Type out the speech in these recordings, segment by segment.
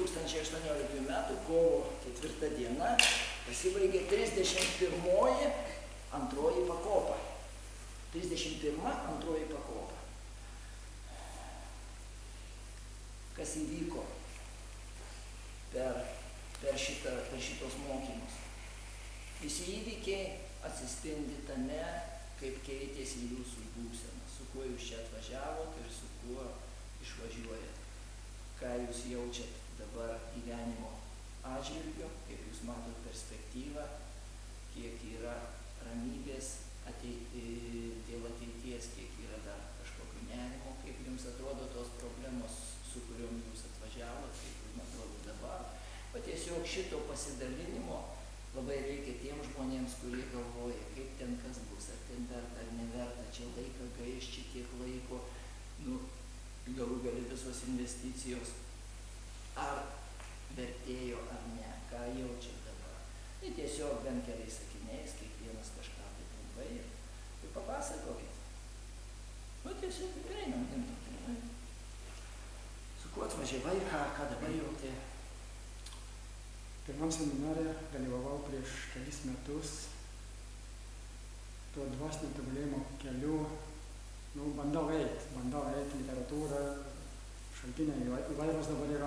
2018 metų kovo 4 diena pasibaigė 31 antroji pakopa. 31 antroji pakopa. Kas įvyko per šitos mokymus? Visi įvykiai atsispindi tame, kaip keitėsi jūsų būsena, su kuo jūs čia atvažiavot ir su kuo išvažiuojat. Ką jūs jaučiat dabar gyvenimo atžvilgiu, kaip jūs matot perspektyvą, kiek yra ramybės dėl ateities, kiek yra dar kažkokių nerimų, kaip jums atrodo tos problemos, su kuriuom jūs atvažiavot, kaip jums atrodo dabar. O tiesiog šito pasidalinimo labai reikia tiem žmonėms, kurie galvoja, kaip ten kas bus, ar ten verta, ar neverta, čia laiką gaiš, čia tiek laiko, galų gali visos investicijos, ar vertėjo, ar ne, ką jaučia dabar. Tai tiesiog bent keliais sakiniais, kiekvienas kažką tai trumpai ir papasakokit. Tiesiog einam, gimtam. Su kuo atvažiavai, ką dabar jauti? Pirmam seminare dalyvavau prieš kelis metus. Tuo dvasinio tobulėjimo keliu bandau eiti literatūrą, šaltiniai įvairūs dabar yra.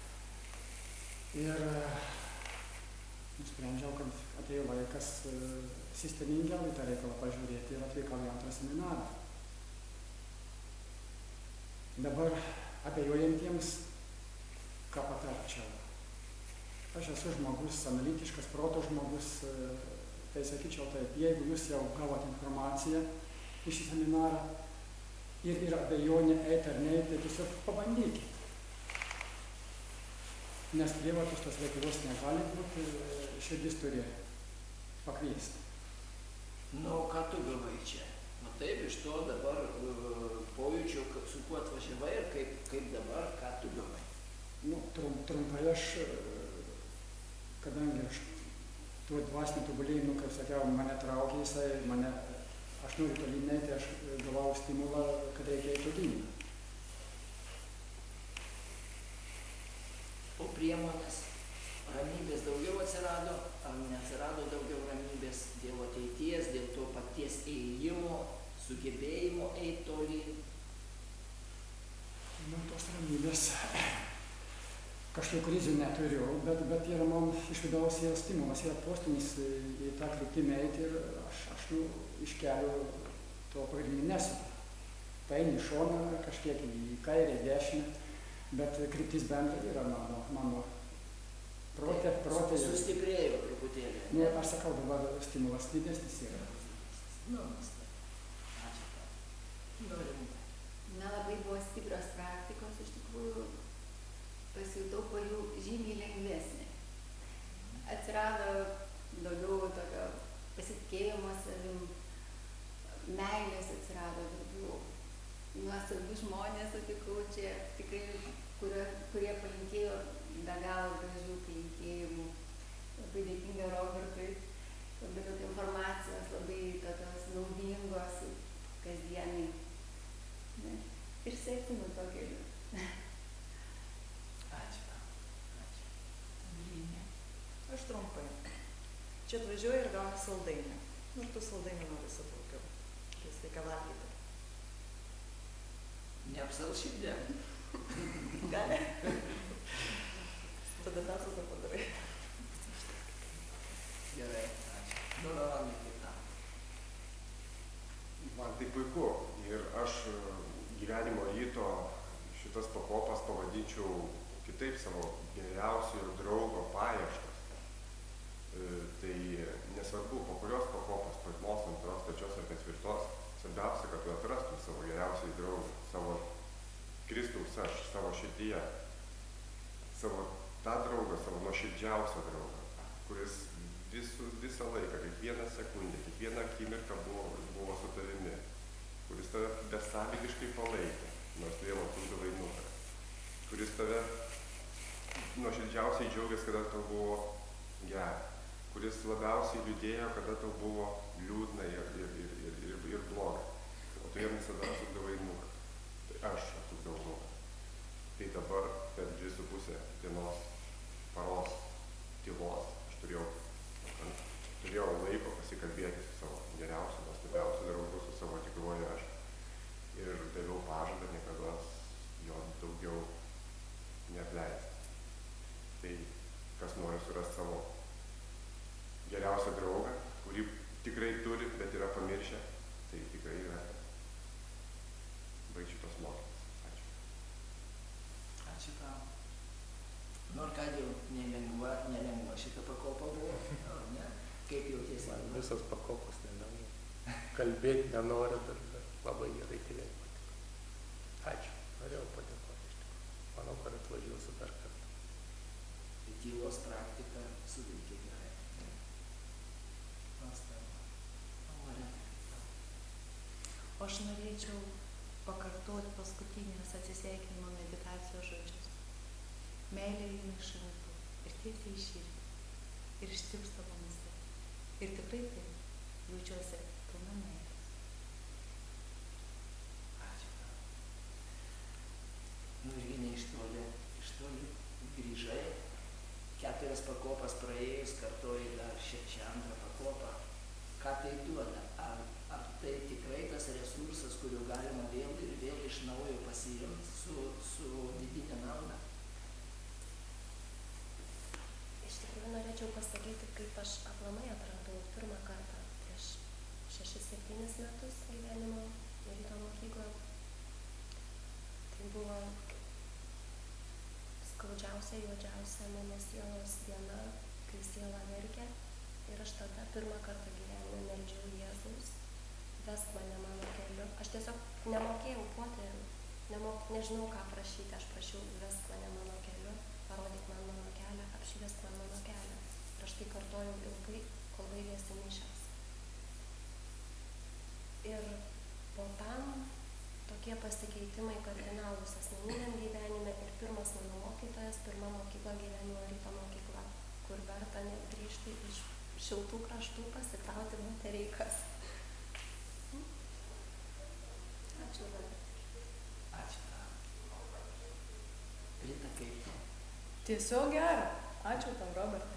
Ir nusprendžiau, kad atėjo laikas sistemingiau į tą reikalą pažiūrėti ir atvykau į antrą seminarą. Dabar abejojantiems, ką patarčiau. Aš esu žmogus, analitiškas, proto žmogus, tai sakyčiau taip, jeigu jūs jau gavot informaciją iš seminarą ir yra abejonė eiti ar neiti, tai tiesiog pabandykit. Nes prievartos tos veiklos negali būti, širdis turi pakviesti. Ką tu gavai čia? Taip, iš to dabar pojūčio, su kuo atvažiavai ir kaip dabar, ką tu gavai? Trumpai aš, kadangi aš tuo dvasiniu tobulėjimu, kaip sakiau, mane traukė jisai, aš noriu tolyn eiti, aš gavau stimulą, kad reikia eiti tolyn. O priemonės, ramybės daugiau atsirado, ar neatsirado daugiau ramybės dėl ateities, dėl to paties ėjimo, sugebėjimo eiti tolyn? Tos ramybės kažkokių krizių neturiu, bet yra man iš vidaus yra stimulas, yra postumis į tą kryptimį eiti ir aš iš kelio to pagrindinį nesuku. Paeini į šoną, kažkiek į kairę, į dešinę, bet kryptis bendra yra mano protė. Sustiprėjo truputėlį. Aš sakau, dabar stimulas didesnis yra. Ačiū tau. Labai buvo stiprios praktikos, iš tikrųjų pasijutau po jų žymiai lengvesnė. Atsirado daugiau tokio pasitikėjimo savim, meilės atsirado daugiau. Nuostabių žmonės sutikau čia, tikrai, kurie palinkėjo be galo gražių palinkėjimų. Labai dėkinga Robertui, labai daug informacijos, labai tokios naudingos, kasdienai. Ir sektinu to keliu. Ačiū tau. Aš trumpai. Čia atvažiuoju ir gaunu saldainį. Ir tų saldainių norisi daugiau. Tai reikia valgyti. Neapsals širdėm. Gali. Tada mes tada padarai. Gerai, ačiū. Rolandai, kaip tau? Man tai puiku. Ir aš gyvenimo ryto šitas pakopas pavadinčiau kitaip savo geriausiojo draugo paieškas. Tai nesvarbu, po kurios pakopos, pirmos, antros, trečios ar ketvirtos, svarbiausia, kad tu atrastum savo geriausiai draugą, savo Kristaus aš, savo širdyje, savo tą draugą, savo nuoširdžiausią draugą, kuris visą laiką, kiekvieną sekundę, kiekvieną akimirką buvo su tavimi, kuris tave besąlygiškai palaikė, nors tu jam atstumdavai nugarą, kuris tave nuoširdžiausiai džiaugiasi, kada tau buvo gera, kuris labiausiai liūdėjo, kada tau buvo liūdna ir bloga, o tu jam visada atsukdavai nugarą. Tai aš atsukdavau nugarą. Tai dabar per 2,5 pusę dienos, paros tylos. Aš turėjau laiko pasikalbėti su savo geriausiu, nuostabiausiu draugu, su savo tikruoju aš. Ir daviau pažadą niekada jo daugiau neapleisti. Tai kas nori surasti savo geriausią draugą, kurį tikrai turi, bet yra pamiršę, tai tikrai yra. Baig šitos mokymus. Ačiū. Ačiū tau. Nors ką jau nelengva šitą pakopą buvo, ar ne? Kaip jautiesi? Man visas pakopos nelengva. Kalbėti nenoriu, bet labai gerai tylėti patiko. Ačiū. Norėjau padėkoti iš tikrųjų. Manau, kad atvažiuosiu dar kartą. Tai tylos praktika suveikė gerai. Nuostabu. O aš norėčiau pakartoti paskutinės atsisveikinimo meditacijos žodžius. Meilė eina iš lūpų ir tiesiai į širdį ir ištirpsta mumyse. Ir tikrai taip jaučiuosi pilna meilės. Ačiū tau. Nu irgi ne iš toli grįžai, 4 pakopas praėjus, kartoji dar šią antrą pakopą. Ką tai duoda? Ar tai tikrai tas resursas, kurio galima vėl ir vėl iš naujo pasiimti su vidinė nauda? Iš tikrųjų norėčiau pasakyti, kaip aš aplamai atradau pirmą kartą prieš 6-7 metus gyvenimo ryto mokykloje. Tai buvo skaudžiausia, juodžiausia mano sielos diena, kai siela verkė. Ir aš tada pirmą kartą gyvenime meldžiau Jėzaus, vesk mane mano keliu. Aš tiesiog nemokėjau poterių, nežinau ką prašyti, aš prašiau, vesk mane mano keliu, parodyk man mano kelią, apšviesk man mano kelią. Ir aš tai kartojau ilgai, kol baigėsi mišios. Ir po tam tokie pasikeitimai kardinalūs asmeniniam gyvenime ir pirmas mano mokytojas, pirma mokykla gyvenimo ryto mokykla, kur verta net grįžti iš šiltų kraštų pasikrauti batereikas. Ačiū labai. Ačiū tau. Rita, kaip tu? Tiesiog gera. Ačiū tau, Robertai.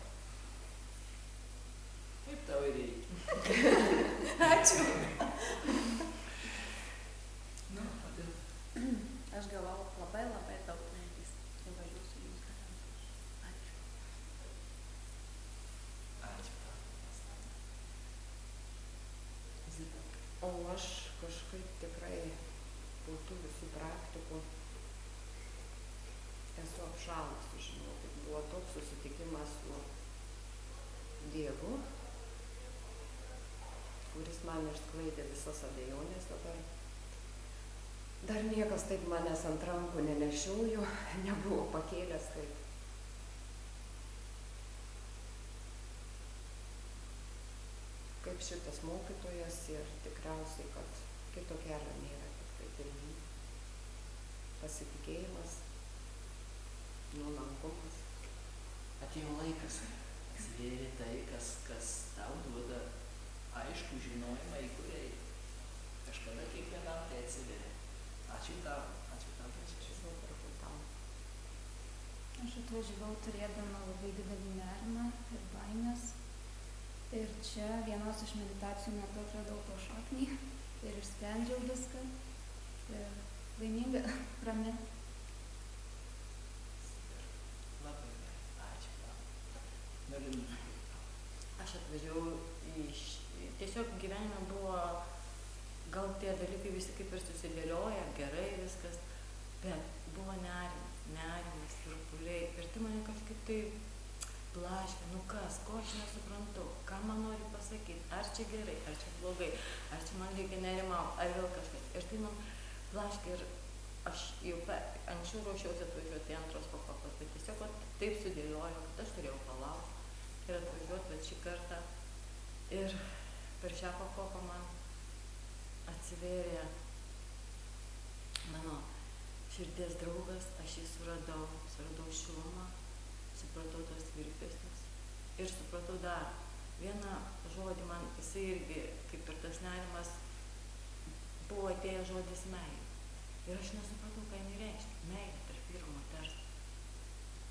Kaip tau ir reikia? Ačiū. Nu, kodėl? Aš gavau labai daug meilės. Nuvažiuosiu jums garantuosiu. Ačiū. Ačiū tau. Zita. O aš kažkaip tikrai po tų visų praktikų esu apšalusi, žinokit. Buvo toks susitikimas su Dievu, kuris man išsklaidė visas abejonės dabar. Dar niekas taip manęs ant rankų nenešiojo, nebuvo pakėlęs taip. Kaip šitas mokytojas ir tikriausiai, kad kito kelio nėra, tik tai pirmyn. Pasitikėjimas, nuolankumas. Atėjo laikas atsivėrė tai, kas tau duoda aišku žinojimą, į kurį eiti. Kažkada kiekvienam tai atsivėrė. Ačiū tau pačiai. Aš atvažiavau turėdama labai didelį nerimą ir baimės. Ir čia vienos iš meditacijų metu atradau po šaknį ir išsprendžiau viską. Ir laiminga, rami. Labai gerai. Ačiū tau. Noriu. Aš atvažiavau tiesiog gyvenime buvo, gal tie dalykai visi kaip ir susidėlioja, gerai viskas, bet buvo nerimas, turpuliai. Ir tai mane kažkaip tai blaškė, nu kas, ko aš nesuprantu, ką man nori pasakyti, ar čia gerai, ar čia blogai, ar čia man reikia nerimauti, ar vėl kažkas. Ir tai man blaškė ir aš jau anksčiau ruošiausi atvažiuoti į antros pakopos, bet tiesiog taip sudėliojo, kad aš turėjau palaukti ir atvažiuoti, bet šį kartą. Ir per šią pakopą man atsivėrė mano širdies draugas, aš jį suradau šilumą, supratau tos virpesius ir supratau dar vieną žodį, man jisai irgi, kaip ir tas nerimas, buvo atėjęs žodis meilė. Ir aš nesupratau, ką jinai reiškia. Meilė tarp vyro ir moters.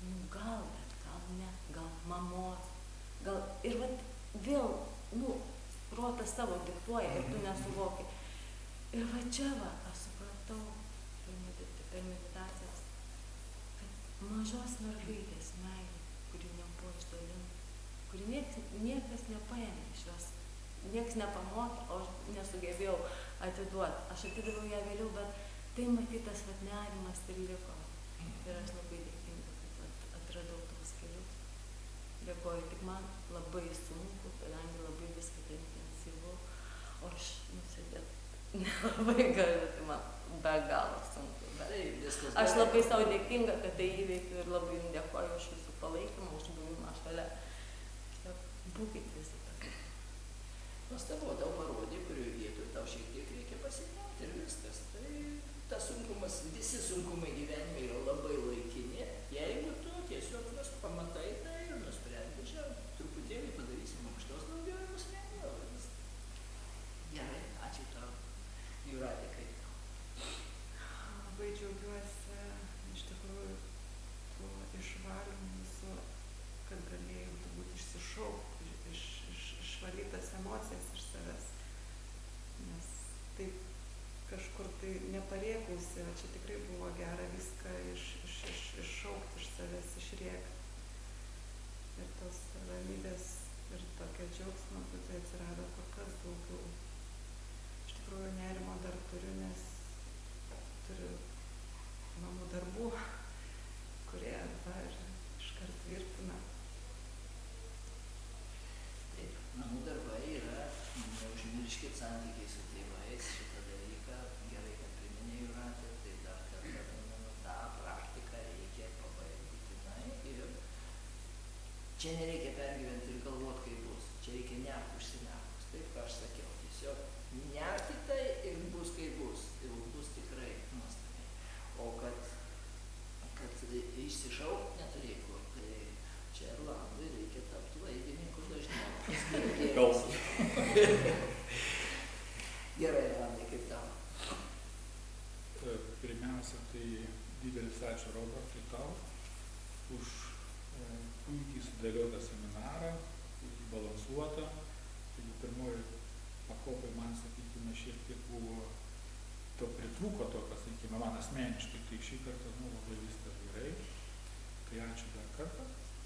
protas savo diktuoja ir tu nesuvoki. Ir va čia va, aš supratau per meditacijas, kad mažos mergaitės meilė, kuri nebuvo išdalinta, kuri niekas nepaėmė iš jos, niekas nepamokė, o aš nesugebėjau atiduoti. Aš atidaviau ją vėliau, bet tai matytas vat nerimas ir liko. Ir aš labai dėkinga, kad atradau tos kelius. Dėkoju, tik man labai sunku, kadangi labai viską tai intensyvu, o aš nusėdėt nelabai galiu, tai man be galo sunku. Aš labai savo dėkinga, kad tai įveikiu ir labai dėkoju už jūsų palaikymą, už buvimą šalia. Būkit visi tokie. Nuostabu, tau parodė, kurioje vietoje tau šiek tiek reikia pasitemti ir viskas. Tai tas sunkumas, visi sunkumai gyvenime yra labai laikini. Jeigu tu tiesiog pamatai tai ir nusprendi, čia truputėlį padarysim aukštos daugiau ir bus lengviau. Gerai, ačiū tau. Jūratė, kaip tau? Labai džiaugiuosi iš tikrųjų tuo išvalymu visu, kad galėjau turbūt išsišaukti, išvalytas emocijas iš savęs. Nes taip kažkur tai neparėkusi, o čia tikrai buvo gera viską iššaukti iš savęs, išrėkti. Ir tos ramybės ir tokio džiaugsmo, kad tai atsirado kur kas daugiau. Iš tikrųjų nerimo dar turiu, nes turiu namų darbų, kurie dar iškart tvirtina. Taip, namų darbai yra, neužmirškit santykiai su tėvais, šitą dalyką, gerai, kad priminė Jūratė, tai dar kartą tą praktiką reikia pabaigti būtinai ir čia nereikia pergyventi ir galvoti, kaip bus, čia reikia nerti užsimerkus, taip ką aš sakiau, tiesiog nerti tai ir bus kaip bus, tai bus tikrai nuostabiai, o kad išsišaukti neturėtų, tai čia Erlandui reikia tapti vaidininku dažniau. Gerai, Erlandai, kaip tau? Pirmiausia, tai didelis ačiū Robertui tau už puikiai sudėliotą seminarą, puikiai balansuotą. Taigi pirmoji pakopai man, sakykime, šiek tiek buvo, to pritrūko to, kas, sakykime, man asmeniškai, tai šį kartą, labai viskas gerai. Tai ačiū dar kartą.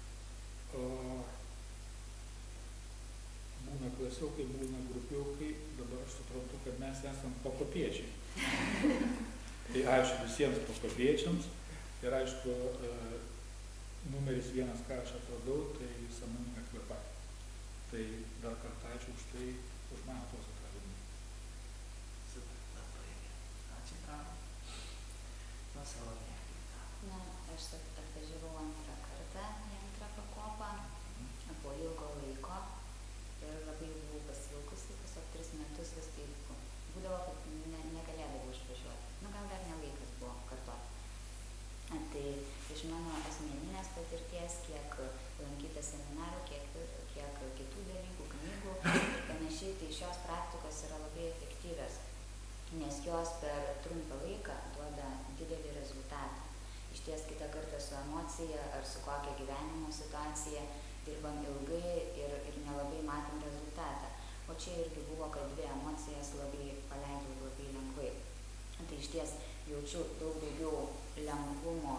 Būna klasiokai, būna grupiokai, dabar aš suprantu, kad mes esam pakopiečiai. Tai ačiū visiems pakopiečiams ir aišku, numeris 1, ką aš atradau, tai sąmoninga kvėpavimą. Tai dar kartą ačiū už tai, už mano tuos atradimus. Super, labai gerai. Ačiū tau. Na, Salomėja, kaip tau? Na, aš atvažiavau antrą kartą į antrą pakopą po ilgo laiko ir labai buvau pasiilgusi, tiesiog 3 metus vis taip būdavo, kad negalėdavau išvažiuoti. Gal dar ne laikas buvo kartuoti. Tai iš mano asmeninės patirties, kiek lankyta seminarų, kiek kitų dalykų, knygų ir panašiai, tai šios praktikos yra labai efektyvios, nes jos per trumpą laiką duoda didelį rezultatą. Iš ties kitą kartą su emocija ar su kokia gyvenimo situacija dirbam ilgai ir nelabai matom rezultatą. O čia irgi buvo, kad 2 emocijas labai paleidau labai lengvai. Tai iš ties jaučiu daug daugiau lengvumo,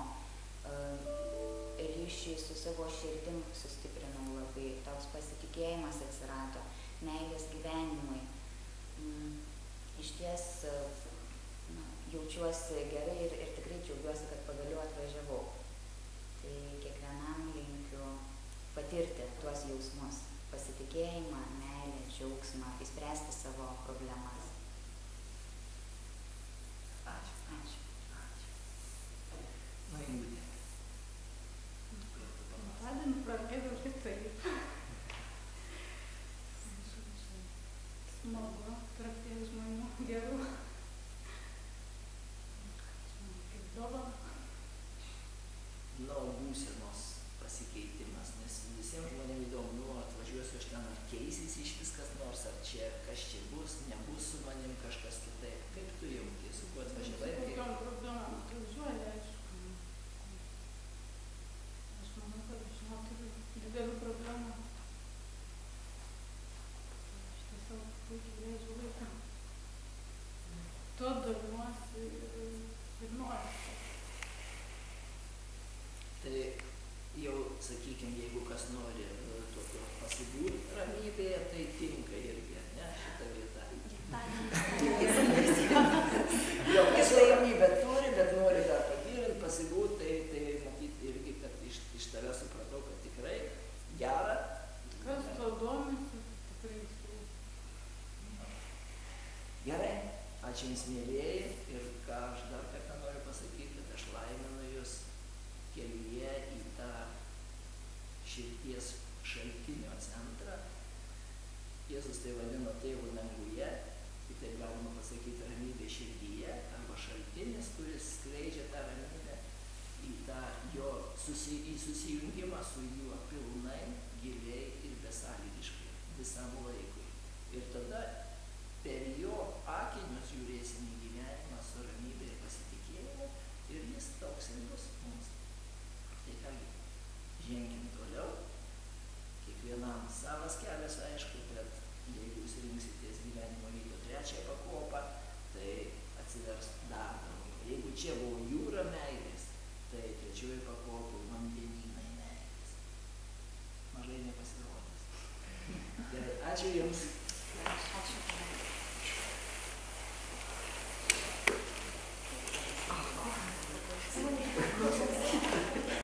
ryšiai su savo širdim sustiprinau labai, toks pasitikėjimas atsirado, meilės gyvenimui. Iš ties jaučiuosi gerai ir tikrai džiaugiuosi, kad pagaliau atvažiavau. Tai kiekvienam linkiu patirti tuos jausmus, pasitikėjimą, meilę, džiaugsmą, išspręsti savo problemas. Ačiū. Na, Ingutė. Gimtadienį prabėgau kitaip. Smagu, tarp tiek žmonių gerų. Kaip dovana. Na, būsenos pasikeitimas, nes visiems žmonėms įdomu, atvažiuosiu aš ten, ar keisis iš viskas nors, ar čia, kas čia bus, nebus su manim kažkas kitaip. Kaip tu jauti, su kuo atvažiavai? Su kokiom problemom atvažiuoji, aišku. Aš manau, kad aš neturiu didelių problemų. Aš tiesiog sakykime, jeigu kas nori tokio pasibūti ramybėje, tai tinka irgi, ne, šitą vietą. Jo, kas ramybę turi, bet nori dar pagilinti, pasibūti, tai matyt irgi, kad iš tave supratau, kad tikrai gera. Kas to domisi, tikrai su. Gerai, ačiū Jums mėlėjai ir ką aš dar kartą noriu pasakyti, kad aš laiminu Jūs kelyje į tą širdies šaltinio centrą. Jėzus tai vadino tėvų danguje, kitaip galima pasakyti ramybė širdyje, arba šaltinis, kuris skleidžia tą ramybę į tą jo į susijungimą su juo pilnai, giliai ir besąlygiškai visam laikui. Ir tada per jo akinius žiūrėsim į gyvenimą su ramybė ir pasitikėjimu ir jis toks ir bus mums. Tai kągi, ženkim toliau. Kiekvienam savas kelias, aišku, bet jeigu jūs rinksitės gyvenimo ryto 3 pakopą, tai atsivers dar daugiau. Jeigu čia buvo jūra meilės, tai 3 pakopų vandenynai meilės. Mažai nepasirodys. Gerai, ačiū Jums. Ačiū.